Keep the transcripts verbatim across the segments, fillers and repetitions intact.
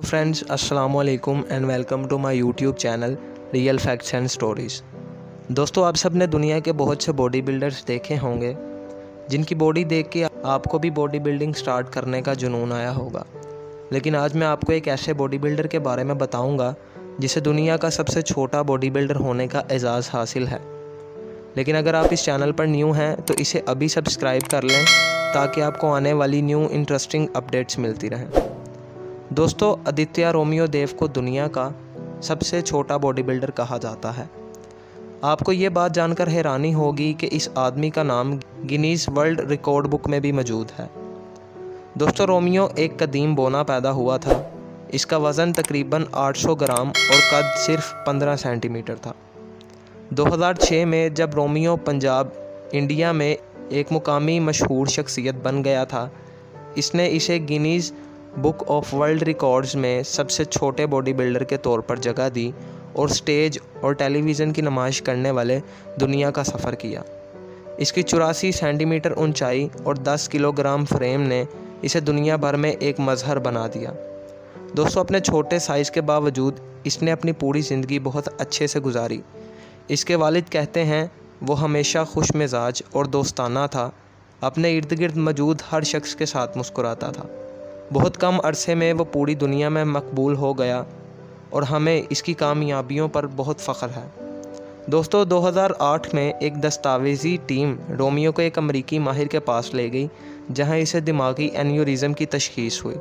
Friends, अस्सलाम वालेकुम and welcome to my YouTube channel real facts and stories. दोस्तों, आप सब ने दुनिया के बहुत से बॉडी बिल्डर्स देखे होंगे जिनकी बॉडी देख के आपको भी बॉडी बिल्डिंग स्टार्ट करने का जुनून आया होगा। लेकिन आज मैं आपको एक ऐसे बॉडी बिल्डर के बारे में बताऊंगा जिसे दुनिया का सबसे छोटा बॉडी बिल्डर होने का एजाज़ हासिल है। लेकिन अगर आप इस चैनल पर न्यू हैं तो इसे अभी सब्सक्राइब कर लें ताकि आपको आने वाली न्यू इंटरेस्टिंग अपडेट्स मिलती रहें। दोस्तों, आदित्य रोमियो देव को दुनिया का सबसे छोटा बॉडी बिल्डर कहा जाता है। आपको ये बात जानकर हैरानी होगी कि इस आदमी का नाम गिनीज वर्ल्ड रिकॉर्ड बुक में भी मौजूद है। दोस्तों, रोमियो एक कदीम बोना पैदा हुआ था। इसका वज़न तकरीबन आठ सौ ग्राम और कद सिर्फ पंद्रह सेंटीमीटर था। दो हज़ार छह में जब रोमियो पंजाब इंडिया में एक मुकामी मशहूर शख्सियत बन गया था, इसने इसे Guinness book of world records में सबसे छोटे बॉडी बिल्डर के तौर पर जगह दी और स्टेज और टेलीविज़न की नुमाइश करने वाले दुनिया का सफ़र किया। इसकी चौरासी सेंटीमीटर ऊंचाई और दस किलोग्राम फ्रेम ने इसे दुनिया भर में एक मज़हर बना दिया। दोस्तों, अपने छोटे साइज़ के बावजूद इसने अपनी पूरी ज़िंदगी बहुत अच्छे से गुजारी। इसके वालिद कहते हैं वो हमेशा खुश मिजाज और दोस्ताना था। अपने इर्द गिर्द मौजूद हर शख्स के साथ मुस्कुराता था। बहुत कम अरसे में वो पूरी दुनिया में मकबूल हो गया और हमें इसकी कामयाबियों पर बहुत फ़ख्र है। दोस्तों, दो हज़ार आठ में एक दस्तावेज़ी टीम रोमियो को एक अमरीकी माहिर के पास ले गई जहां इसे दिमागी एन्यूरिज़म की तशख़ीस हुई।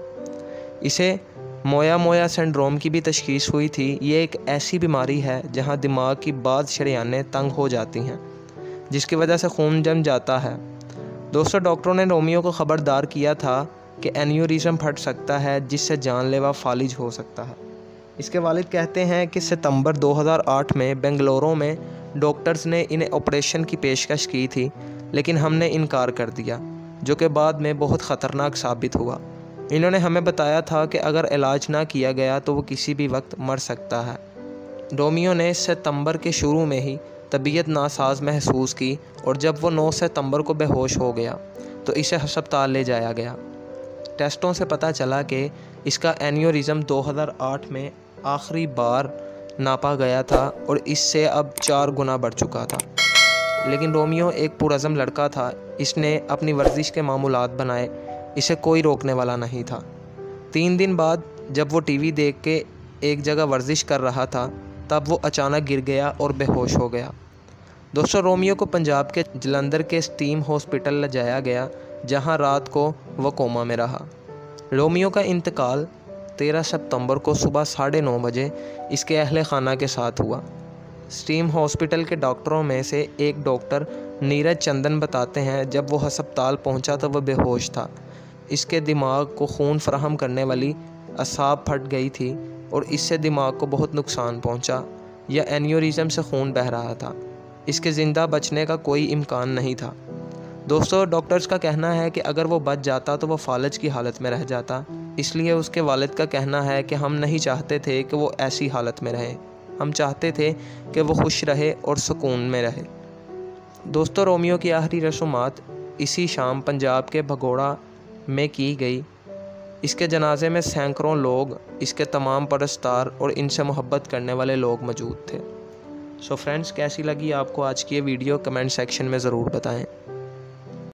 इसे मोया मोया सिंड्रोम की भी तशख़ीस हुई थी। ये एक ऐसी बीमारी है जहां दिमाग की बाद शरेयानें तंग हो जाती हैं, जिसकी वजह से खून जम जाता है। दोस्तों, डॉक्टरों ने रोमियो को ख़बरदार किया था कि एन्यूरिज़म फट सकता है जिससे जानलेवा फालिज हो सकता है। इसके वालिद कहते हैं कि सितंबर दो हज़ार आठ में बेंगलुरु में डॉक्टर्स ने इन्हें ऑपरेशन की पेशकश की थी, लेकिन हमने इनकार कर दिया, जो कि बाद में बहुत ख़तरनाक साबित हुआ। इन्होंने हमें बताया था कि अगर इलाज ना किया गया तो वो किसी भी वक्त मर सकता है। रोमियो ने सितंबर के शुरू में ही तबीयत नासाज महसूस की और जब वो नौ सितंबर को बेहोश हो गया तो इसे अस्पताल ले जाया गया। टेस्टों से पता चला कि इसका एन्यूरिज़म दो हज़ार आठ में आखिरी बार नापा गया था और इससे अब चार गुना बढ़ चुका था। लेकिन रोमियो एक पुरज़म लड़का था। इसने अपनी वर्जिश के मामूलात बनाए, इसे कोई रोकने वाला नहीं था। तीन दिन बाद जब वो टीवी देख के एक जगह वर्जिश कर रहा था, तब वो अचानक गिर गया और बेहोश हो गया। दोस्तों, रोमियो को पंजाब के जलंधर के स्टीम हॉस्पिटल ले जाया गया, जहां रात को वो कोमा में रहा। रोमियो का इंतकाल तेरह सितंबर को सुबह साढ़े नौ बजे इसके अहले खाना के साथ हुआ। स्टीम हॉस्पिटल के डॉक्टरों में से एक डॉक्टर नीरज चंदन बताते हैं, जब वो अस्पताल पहुंचा तो वह बेहोश था। इसके दिमाग को खून फराहम करने वाली असाब फट गई थी और इससे दिमाग को बहुत नुकसान पहुंचा। यह एन्यूरिज़म से खून बह रहा था। इसके ज़िंदा बचने का कोई इम्कान नहीं था। दोस्तों, डॉक्टर्स का कहना है कि अगर वो बच जाता तो वो फालज की हालत में रह जाता। इसलिए उसके वालिद का कहना है कि हम नहीं चाहते थे कि वो ऐसी हालत में रहे, हम चाहते थे कि वो खुश रहे और सुकून में रहे। दोस्तों, रोमियो की आखिरी रसूमात इसी शाम पंजाब के भगोड़ा में की गई। इसके जनाजे में सैकड़ों लोग, इसके तमाम परस्तार और इनसे मोहब्बत करने वाले लोग मौजूद थे। सो फ्रेंड्स, कैसी लगी आपको आज की ये वीडियो? कमेंट सेक्शन में ज़रूर बताएं।